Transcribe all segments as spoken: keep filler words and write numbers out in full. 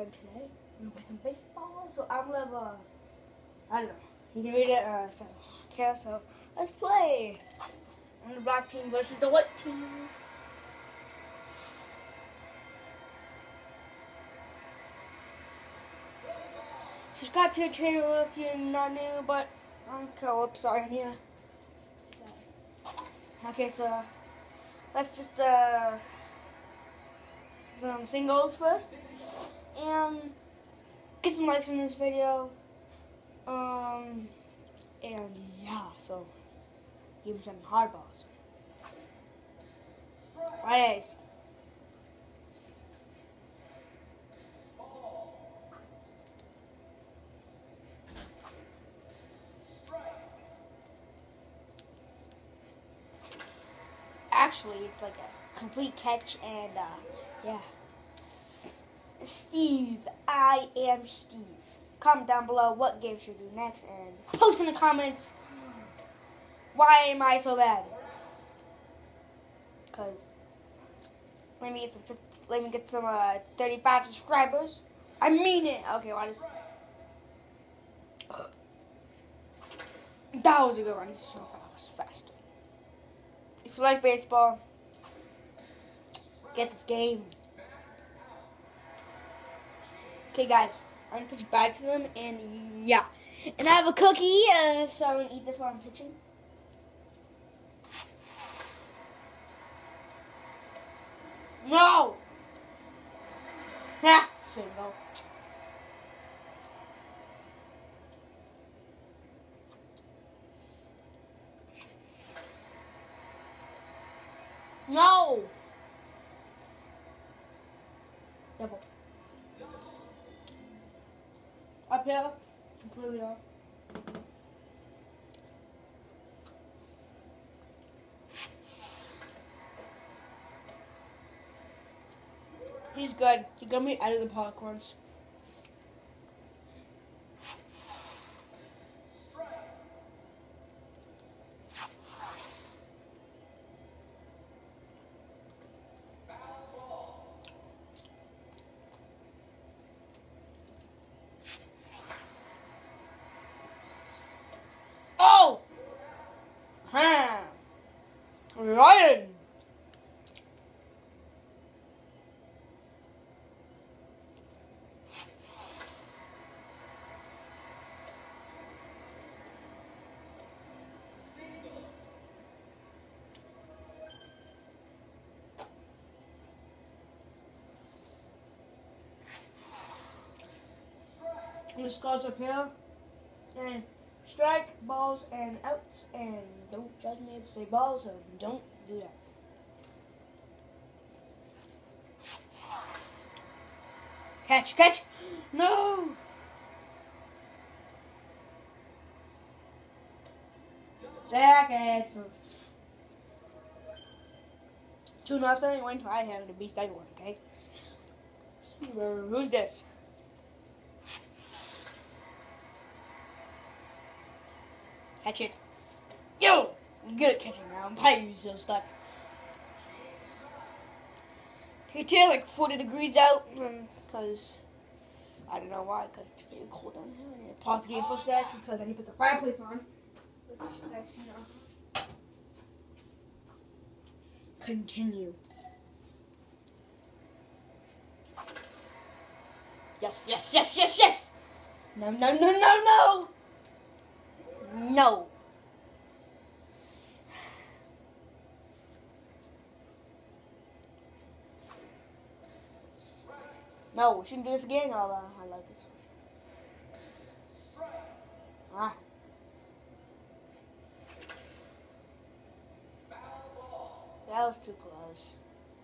and today we're gonna play some baseball. So I'm gonna, I don't know. You can read it. Uh, so okay, so let's play. I'm the black team versus the white team. Subscribe to the channel if you're not new, but okay, oops, sorry, yeah. Okay, so let's just uh some singles first, and get some likes on this video. Um, and yeah, so give me some hard balls. Right, Ace. Actually, it's like a complete catch, and uh, yeah. Steve, I am Steve. Comment down below what game should we do next, and post in the comments why am I so bad. Cause let me get some, let me get some uh, thirty-five subscribers. I mean it. Okay, why does that was a good one. He's so fast, faster. If you like baseball, get this game. Okay, guys, I'm gonna pitch back to them, and yeah, and I have a cookie, uh, so I'm gonna eat this while I'm pitching. No. Ha! There you go. No. Double. Up here. Completely off. He's good. He got me out of the park once. Oh! Huh. Ryan! The scores up here, and strike, balls, and outs, and don't judge me if I say balls, so don't do that. Catch, catch! No! Jackets! Two nothing, one try, having to beast that one, okay? Who's this? Catch it. Yo! I'm good at catching now. I'm probably so stuck. Take a tail like forty degrees out. Because, I don't know why. Because it's very cold down here. I need to pause the game for a sec. Because I need to put the fireplace on. Which is actually not. Continue. Yes, yes, yes, yes, yes! No, no, no, no, no! No. No, we shouldn't do this again. Oh, uh, I like this one. Ah. That was too close.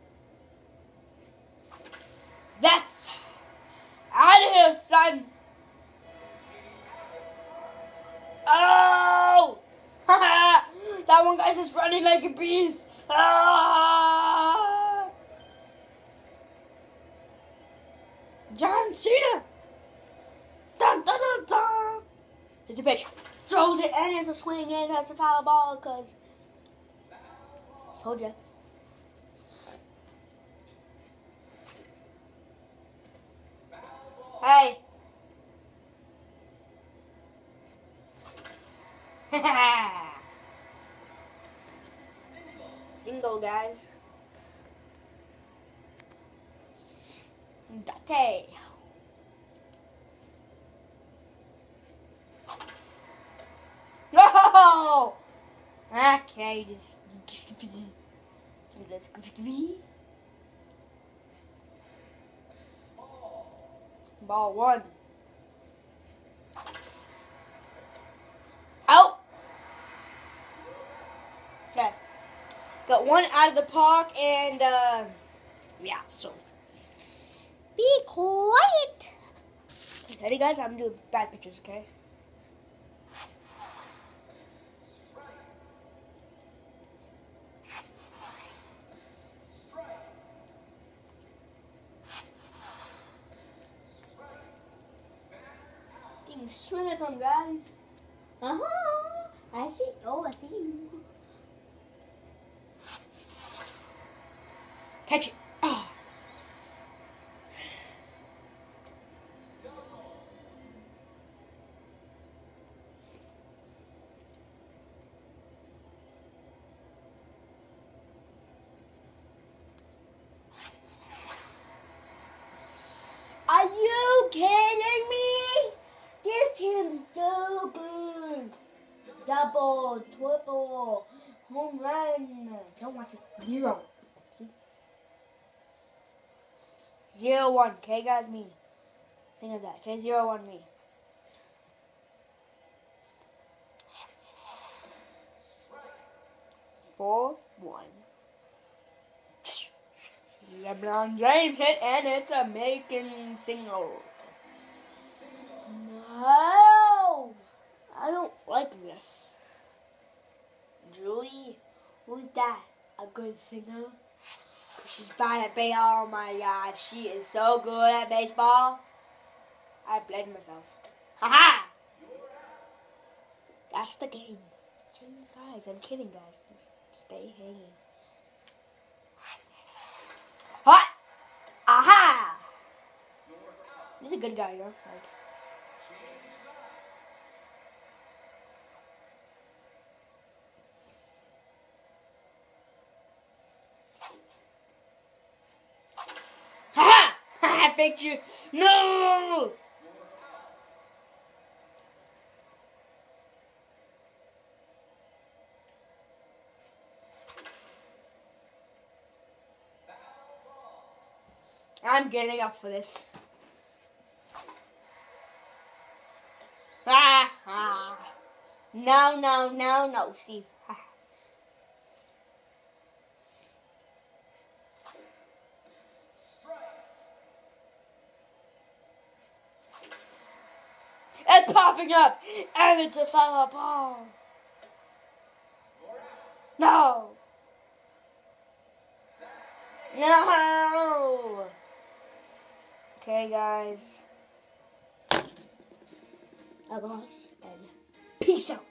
That's out of here, son. Oh! That one guy's just running like a beast. Ah! John Cena. Dun, dun, dun, dun. It's a pitch. Throws it and it's a swing and that's a foul ball because told ya. Hey. Single, guys. Date. No! Okay, this. Let's go to me. Ball one. Out. Okay. Got one out of the park, and uh, yeah. So be quiet. Ready, guys? I'm doing bad pictures. Okay. Swing at them, guys. Uh huh. I see. Oh, I see you. Catch it. Oh. Are you kidding me? This team's so good. Double, triple, home run. Don't watch this. Zero. See? Zero one. Okay, guys, me. Think of that. Okay, zero one me. Four one. LeBron James hit, and it's a making single. No, I don't like this. Julie, who's that? A good singer? Cause she's bad at baseball. Oh my God, she is so good at baseball. I blame myself. Haha! That's the game. Change sides. I'm kidding, guys. Stay hanging. Hot! Aha! He's a good guy, you know? Like. Haha! I faked you. No! I'm getting up for this. Ah, ah. No, no, no, no, Steve. Ah. It's popping up, and it's a foul ball. No. No. Okay, guys. I lost, and peace out.